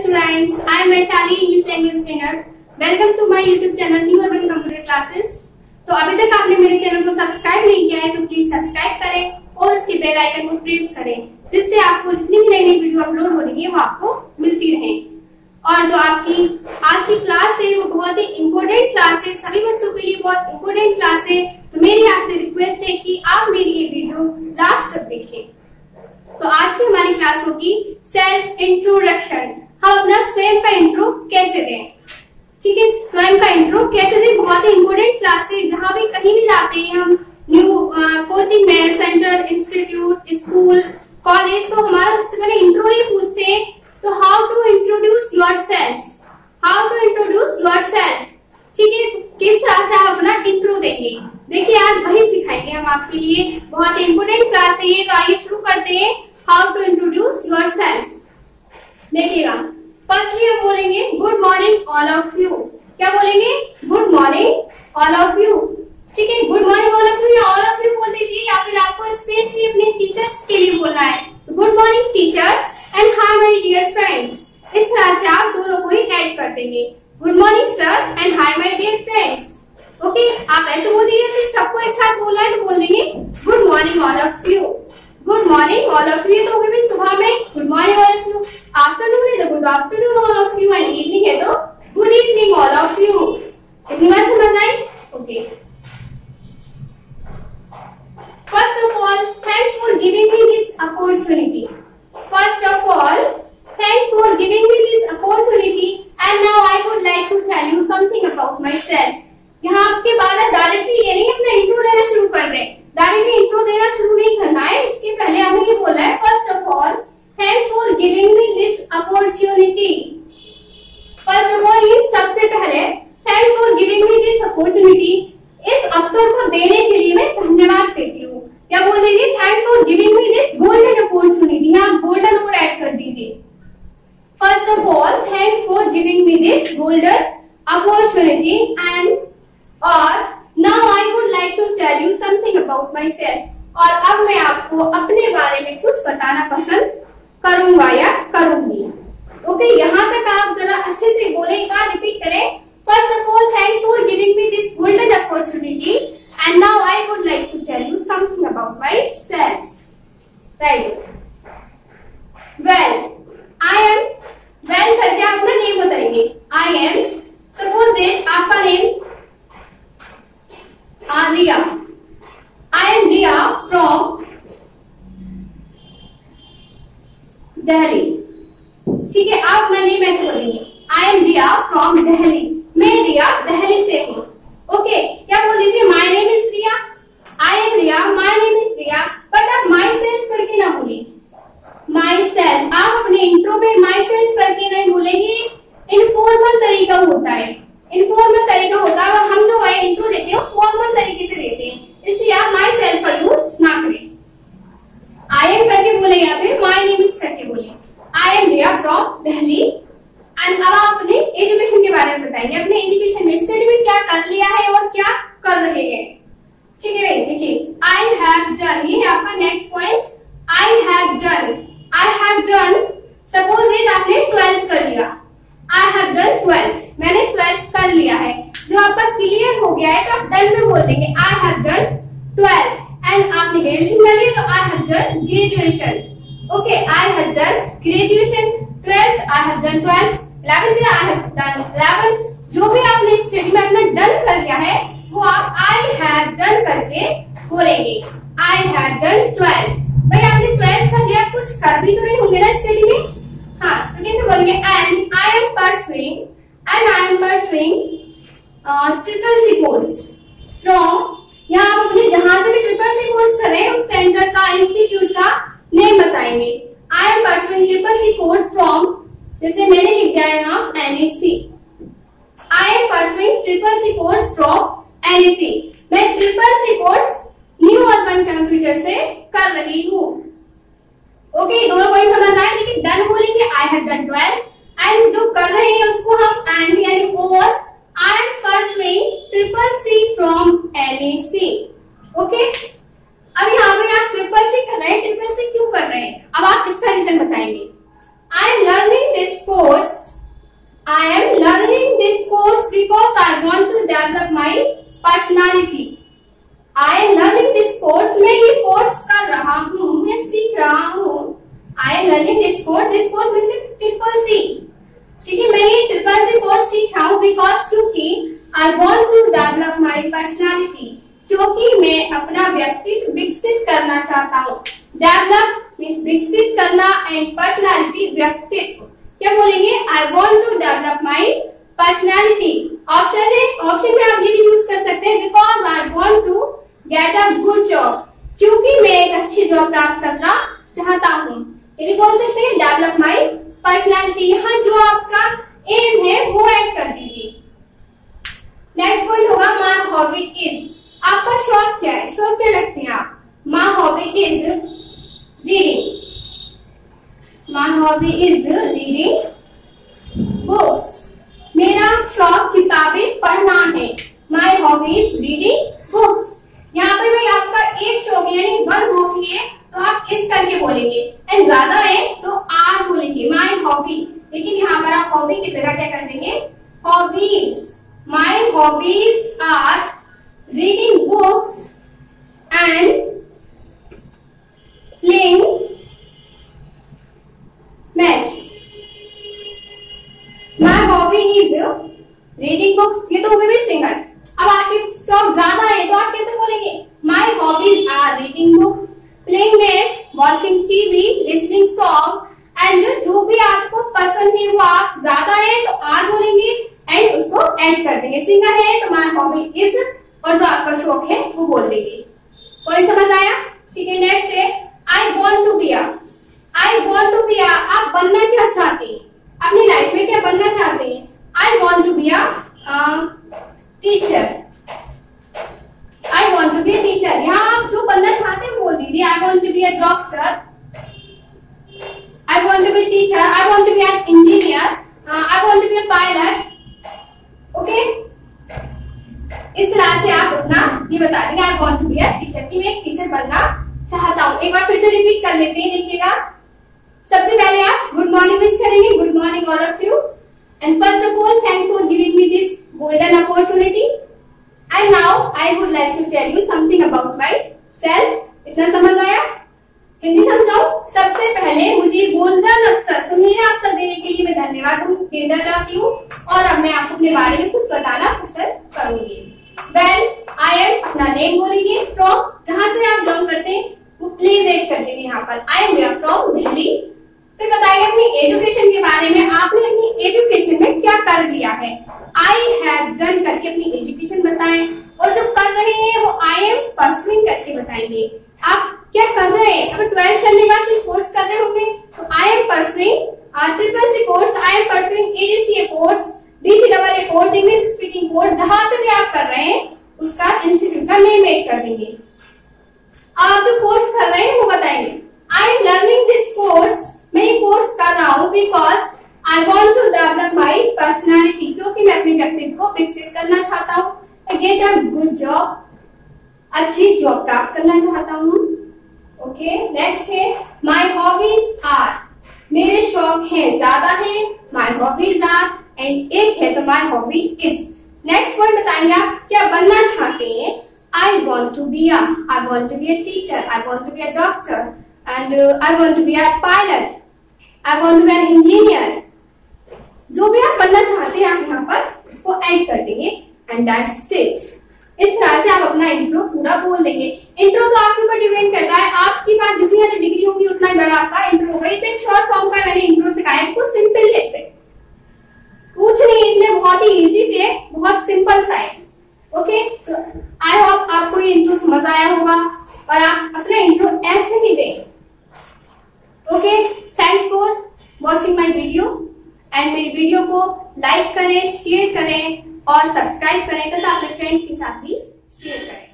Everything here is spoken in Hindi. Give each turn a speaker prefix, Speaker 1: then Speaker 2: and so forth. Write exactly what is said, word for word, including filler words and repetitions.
Speaker 1: students, I am Vaishali, English language trainer. Welcome to my YouTube channel New Urban Computer Classes. तो अभी तक आपने मेरे चैनल को सब्सक्राइब नहीं किया है तो प्लीज सब्सक्राइब करें और उसके बेल आइकन को प्रेस करें, जिससे आपको जितनी भी नई नई वीडियो अपलोड हो रही है वो आपको मिलती रहे। और जो आपकी आज की क्लास है वो बहुत ही इम्पोर्टेंट क्लास है, सभी बच्चों के लिए बहुत इम्पोर्टेंट क्लास है। तो मेरी आपसे रिक्वेस्ट है कि आप मेरी ये वीडियो लास्ट तक देखें। तो आज की हमारी क्लास होगी सेल्फ इंट्रोडक्शन। हम अपना स्वयं का इंट्रो कैसे दें, ठीक है, स्वयं का इंट्रो कैसे दें, बहुत ही इम्पोर्टेंट क्लास है। जहां भी कहीं भी जाते हैं हम, न्यू कोचिंग में, सेंटर, इंस्टीट्यूट, स्कूल, कॉलेज, तो हमारा सबसे पहले इंट्रो ही पूछते हैं। तो how to introduce yourself, how to introduce yourself, ठीक है, किस तरह से आप अपना इंट्रो देंगे। देखिए आज वही सिखाएंगे हम आपके लिए, बहुत ही इम्पोर्टेंट क्लास है ये। तो आइए शुरू करते हैं, how to introduce yourself. देखिएगा, फर्स्टली हम बोलेंगे good morning all of you. क्या बोलेंगे? Good morning all of you, ठीक है। Good morning all of you या ऑल ऑफ यू बोल दीजिए, या फिर आपको स्पेशली अपने टीचर्स के लिए बोलना है। Good morning teachers and hi my dear friends, इस तरह से आप दोनों को ही ऐड कर देंगे। Good morning sir and hi my dear friends. Okay, आप ऐसे बोल दीजिए। फिर सबको एक साथ बोलना है तो बोल देंगे good morning all of you. Good morning all of you तो होगी भी सुबह में good morning all of you, afternoon है तो good afternoon all of you, and evening है तो good evening all of you. इतनी बात समझ आई? Okay, first of all thanks for giving me this opportunity. First of all thanks for giving me this opportunity and now I would like to tell you something about myself. यहाँ आपके बाद डायरेक्टली ये नहीं अपना इंट्रो देना शुरू कर दें, डायरेक्टली इंट्रो देना शुरू नहीं करना है। इसके पहले हमें ये बोलना है first of all thanks for giving me this opportunity. First of all ये सबसे पहले thanks for giving me this opportunity, इस अवसर को देने के लिए मैं धन्यवाद देती हूँ। क्या बोल दीजिए? Thanks for giving me this golden opportunity. यहाँ गोल्डन और ऐड कर दीजिए। First of all thanks for giving me this golden opportunity and और now I would like to tell you something about myself. और अब मैं आपको अपने बारे में कुछ बताना पसंद करूंगा या करूंगी। ओके, यहाँ तक आप जरा अच्छे से बोलेगा, रिपीट करें। First of all thanks for giving me this golden opportunity and now I would like to tell you something about myself. Very good. Well I am, well करके आप अपना नेम बताएंगे। आई एम, सपोज दैट आपका name Riya. I am Riya from Delhi. ठीक है, आप अपना नेम ऐसे बोलेंगे। I am Riya from Delhi. मैं रिया दिल्ली से हूँ। ओके, क्या बोल दीजिए? My name is Riya. I am Riya. My name is Riya. But आप myself करके ना बोलिए। myself, आप अपने इंट्रो में myself करके नहीं बोलेंगे। इनफॉर्मल तरीका होता है, इनफॉर्मल तरीका होता है। और हम जो है इंट्रो देते हैं फॉर्मल तरीके से देते हैं, इसलिए आप माई सेल्फ का यूज ना करें। आई एम करके बोले या फिर माई नेम इज करके बोले। I am Riya from Delhi and अब आप अपने एजुकेशन के बारे में बताएंगे। अपने एजुकेशन में स्टडी में क्या कर लिया है और क्या कर रहे हैं, ठीक है भाई। देखिए, आई हैव डन, ये है आपका next point. I have done, I have done, suppose it आपने ट्वेल्थ कर लिया। आई हैव डन ट्वेल्थ, मैंने ट्वेल्थ कर लिया है। जो आपका क्लियर हो गया है तो आप डन में बोल देंगे I have done twelfth. And आपने ग्रेजुएशन कर लिया तो I have done graduation. Okay, I have done graduation, twelfth I have done twelfth, eleventh I have done eleventh. जो भी आपने स्टडी में अपना डन कर लिया है वो आप आई हैव डन करके बोलेंगे। I have done twelfth. भाई आपने ट्वेल्थ कर लिया, कुछ कर भी तो नहीं होंगे ना स्टडी में। हाँ, तो कैसे बोलेंगे? And I am pursuing, and I am pursuing triple C course from, यहाँ आप अपने जहां से भी ट्रिपल सी कोर्स कर रहे हैं उस सेंटर का, इंस्टीट्यूट का नेम बताएंगे। I am pursuing triple C course from, जैसे मैंने लिख दिया है यहाँ NSC. I am pursuing triple C course from NSC. मैं triple C course new urban computer से कर रही हूँ। ओके okay, दोनों को समझ आए। लेकिन डन बोलेंगे I have done twelfth, and जो कर रहे हैं उसको हम एंड यानी और I am pursuing triple C from NSC. Okay, अब यहाँ पे आप ट्रिपल सी कर रहे हैं, ट्रिपल सी क्यों कर रहे हैं अब आप इसका रीजन बताएंगे। I am learning this course my personality. I am learning this course, मैं ये कोर्स कर रहा हूँ, मैं सीख रहा हूँ। I am learning this course, this course means triple C, ठीक है। मैं ये ट्रिपल सी कोर्स सीख रहा हूँ बिकॉज क्योंकि I want to develop my personality, क्योंकि मैं अपना व्यक्तित्व विकसित करना चाहता हूँ। डेवलप मीन्स विकसित करना एंड पर्सनालिटी व्यक्तित्व। क्या बोलेंगे? I want to develop my personality. Option है, ऑप्शन में आप ये भी यूज कर सकते हैं because I want to get a good job, क्योंकि मैं एक अच्छी जॉब प्राप्त करना चाहता हूँ। ये भी बोल सकते हैं डेवलप माई पर्सनालिटी। यहाँ जो आपका एम है वो ऐड कर दीजिए। नेक्स्ट पॉइंट होगा माई हॉबी इज। आपका शौक क्या है? शौक क्या रखते हैं आप? My hobby is reading. My hobby is reading books. मेरा शौक किताबें पढ़ना है। My hobby is reading books. यहाँ पर भाई आपका एक शौक यानी वन हॉबी है तो आप इस करके बोलेंगे, एंड ज्यादा है तो आर बोलेंगे माई हॉबी। लेकिन यहाँ पर आप हॉबी की जगह क्या कर देंगे? Hobbies. My hobbies are reading books and playing match. My hobby is reading books, ये तो हुए भी सिंगल। अब आपके शौक ज्यादा है तो आप कैसे बोलेंगे? My hobbies are reading books, playing match, watching TV, listening song, and जो भी आपको पसंद है वो आप ज्यादा है तो आर बोलेंगे एंड उसको ऐड कर देंगे। सिंगल है तो माई हॉबी इज, और जो आपका शौक है वो बोल देंगे। पॉइंट समझ आया? ठीक है। नेक्स्ट है I want to be a. I want to be a, आप बनना क्या चाहते हैं? अपनी लाइफ में क्या बनना चाहते हैं? I want to be a teacher. I want to be a teacher. यहाँ आप जो बनना चाहते हैं बोल दीजिए। I want to be a doctor, I want to be teacher, I want to be an engineer, I want to be a pilot. Okay, इस तरह से आप अपना ये बता देंगे I want to be a teacher, कि मैं एक टीचर बनना चाहता हूँ। एक बार फिर से रिपीट कर लेते हैं, देखिएगा। सबसे पहले आप गुड मॉर्निंग विश करेंगे। Good morning all of you, and first of all thanks for giving me this golden opportunity. And now I would like to tell you something about myself. इतना समझ आया? हिंदी समझाओ। सबसे पहले मुझे गोल्डन अक्षर, सुनहरे अक्षर देने के लिए मैं धन्यवाद देना चाहती हूँ, और अब मैं आपको अपने बारे में कुछ बताना पसंद करूंगी। वेल आई एम, अपना नेम बोलेंगे। फ्रॉम, जहां से आप बिलोंग करते हैं वो प्लीज एड कर देंगे यहाँ पर। I am from Delhi. फिर बताइए अपनी एजुकेशन के बारे में, आपने अपनी एजुकेशन में क्या कर लिया है। आई हैव डन करके अपनी एजुकेशन बताएं, और जो कर रहे हैं वो आई एम परसुइंग करके बताएंगे। आप क्या कर रहे हैं? अब ट्वेल्थ करने के बाद कोई कोर्स कर रहे होंगे तो I am pursuing triple C course, I am pursuing ADCA course, DC double A course, English speaking course. जहां से भी आप कर रहे हैं उसका इंस्टीट्यूट का नेम ऐड कर देंगे। आप जो कोर्स कर रहे हैं वो बताएंगे। I am learning this course, मैं ये कोर्स कर रहा हूँ because I want to develop my personality, क्योंकि मैं अपने व्यक्तित्व को विकसित करना चाहता हूँ। गेट अ गुड जॉब, अच्छी जॉब प्राप्त करना चाहता हूँ। ओके, नेक्स्ट है माई हॉबीज आर, मेरे शौक है ज्यादा है, माई हॉबीज आर, एंड एक है तो my hobby is. Next point बताएंगे आप क्या बनना चाहते हैं। I want to be a, I want to be a teacher, I want to be a doctor, and I want to be a pilot, I want to be an engineer. जो भी आप बनना चाहते हैं आप यहाँ पर उसको ऐड कर देंगे, एंड दैट्स इट। इस तरह से आप अपना इंट्रो पूरा बोल देंगे। इंट्रो तो आपके ऊपर डिपेंड करता है, आपके पास जितनी ज्यादा डिग्री होगी उतना बड़ा आपका इंट्रो होगा। इसे एक शॉर्ट फॉर्म का मैंने इंट्रो सिखाया, इसको सिंपल से कुछ नहीं, इसमें बहुत ही इजी से, बहुत सिंपल सा है। ओके, तो आई होप आपको ये इंट्रो समझ आया होगा और आप अपना इंट्रो ऐसे ही दें। Okay, thanks for watching my video, and मेरी वीडियो को लाइक करें, शेयर करें और सब्सक्राइब करें तथा अपने फ्रेंड्स के साथ भी शेयर करें।